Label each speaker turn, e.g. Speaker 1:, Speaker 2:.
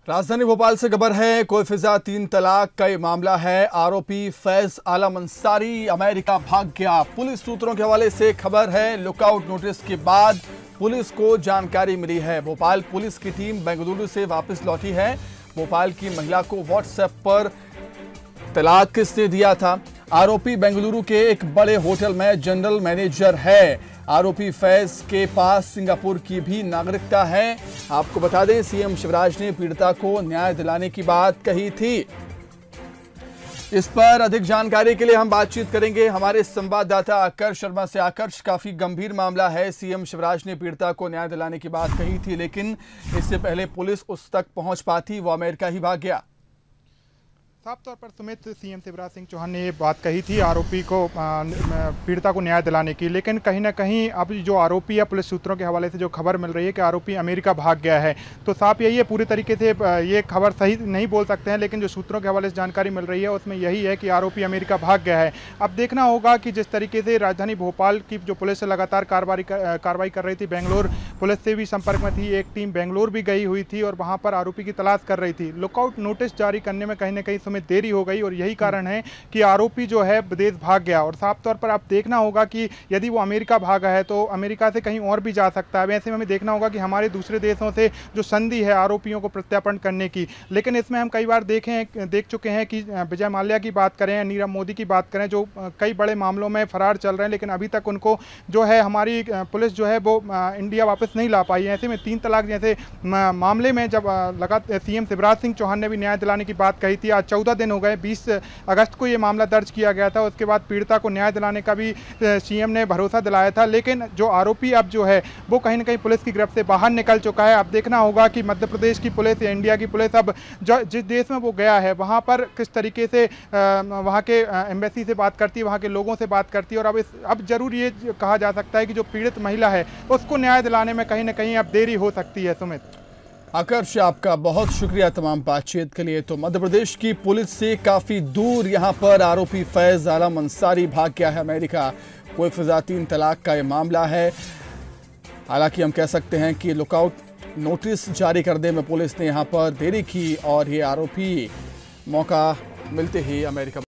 Speaker 1: राजधानी भोपाल से खबर है। कोई फिजा 3 तलाक का ये मामला है। आरोपी फैज आलम अंसारी अमेरिका भाग गया। पुलिस सूत्रों के हवाले से खबर है, लुकआउट नोटिस के बाद पुलिस को जानकारी मिली है। भोपाल पुलिस की टीम बेंगलुरु से वापस लौटी है। भोपाल की महिला को व्हाट्सएप पर तलाक किसने दिया था? आरोपी बेंगलुरु के एक बड़े होटल में जनरल मैनेजर है। आरोपी फैज के पास सिंगापुर की भी नागरिकता है। आपको बता दें, सीएम शिवराज ने पीड़िता को न्याय दिलाने की बात कही थी। इस पर अधिक जानकारी के लिए हम बातचीत करेंगे हमारे संवाददाता आकर्ष शर्मा से। आकर्ष, काफी गंभीर मामला है। सीएम शिवराज ने पीड़िता को न्याय दिलाने की बात कही थी, लेकिन इससे पहले पुलिस उस तक पहुंच पाती, वो अमेरिका ही भाग गया।
Speaker 2: साफ तौर पर सुमित, सीएम शिवराज सिंह चौहान ने ये बात कही थी आरोपी को पीड़िता को न्याय दिलाने की, लेकिन कहीं ना कहीं अब जो आरोपी है, पुलिस सूत्रों के हवाले से जो खबर मिल रही है कि आरोपी अमेरिका भाग गया है, तो साफ यही है, पूरी तरीके से ये खबर सही नहीं बोल सकते हैं, लेकिन जो सूत्रों के हवाले से जानकारी मिल रही है उसमें यही है कि आरोपी अमेरिका भाग गया है। अब देखना होगा कि जिस तरीके से राजधानी भोपाल की जो पुलिस लगातार कार्रवाई कर रही थी, बेंगलोर पुलिस से भी संपर्क में थी, एक टीम बेंगलोर भी गई हुई थी और वहाँ पर आरोपी की तलाश कर रही थी। लुकआउट नोटिस जारी करने में कहीं ना कहीं में देरी हो गई और यही कारण है कि आरोपी जो है विदेश भाग गया। और साफ तौर पर आप देखना होगा कि यदि वो अमेरिका भागा है तो अमेरिका से कहीं और भी जा सकता है। वैसे में हमें देखना होगा कि हमारे दूसरे देशों से जो संधि है आरोपियों को प्रत्यार्पण करने की, लेकिन इसमें हम कई बार देख चुके हैं कि विजय माल्या की बात करें, नीरव मोदी की बात करें, जो कई बड़े मामलों में फरार चल रहे हैं, लेकिन अभी तक उनको जो है हमारी पुलिस जो है वो इंडिया वापस नहीं ला पाई है। ऐसे में 3 तलाक जैसे मामले में जब लगातार सीएम शिवराज सिंह चौहान ने भी न्याय दिलाने की बात कही थी। आज 14 दिन हो गए, 20 अगस्त को ये मामला दर्ज किया गया था। उसके बाद पीड़िता को न्याय दिलाने का भी सीएम ने भरोसा दिलाया था, लेकिन जो आरोपी अब जो है वो कहीं ना कहीं पुलिस की गिरफ्त से बाहर निकल चुका है। अब देखना होगा कि मध्य प्रदेश की पुलिस या इंडिया की पुलिस अब जिस देश में वो गया है वहाँ पर किस तरीके से वहाँ के एम्बेसी से बात करती है, वहाँ के लोगों से बात करती है। और अब जरूर ये कहा जा सकता है कि जो पीड़ित महिला है उसको न्याय दिलाने में कहीं ना कहीं अब देरी हो सकती है। सुमित,
Speaker 1: आकर्ष, आपका बहुत शुक्रिया तमाम बातचीत के लिए। तो मध्य प्रदेश की पुलिस से काफी दूर यहां पर आरोपी फैज आलम अंसारी भाग गया है अमेरिका। कोई फिजा 3 तलाक का ये मामला है। हालांकि हम कह सकते हैं कि लुकआउट नोटिस जारी करने में पुलिस ने यहां पर देरी की और ये आरोपी मौका मिलते ही अमेरिका